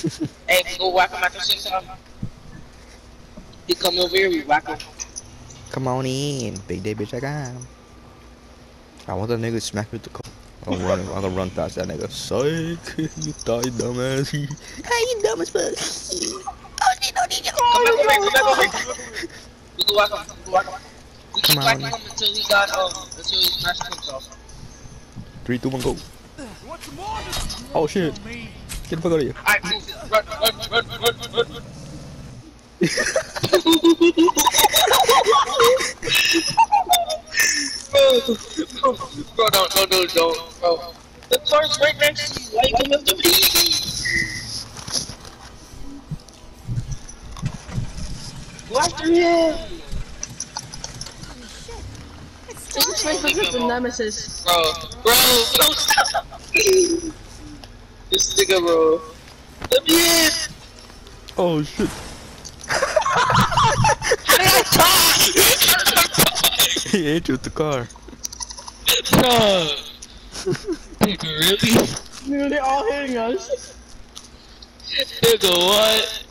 Hey, we go whack him at the same time. He come over here, we whack him. Come on in, big day bitch. I got him. I want that nigga to smack me with the car. I'm gonna run past that nigga. Psych, you die, dumbass. Hey, you dumb as fuck. Come back over here, come back over here. We go whack him, we go whack him. We keep Come whacking on. him until he got, until he smashed himself. 3, 2, 1, go. Oh shit. Get the fuck out of here. Alright, move. Run. Bro, don't. Bro. The car's right next to you. Why you coming up to me? Go after him. This is my favorite nemesis. Bro, don't stop. This nigga, bro. Let me in. Oh shit. How did I die? He hit you with the car. Bro. Nigga, really? Dude, they're all hitting us. Nigga, what?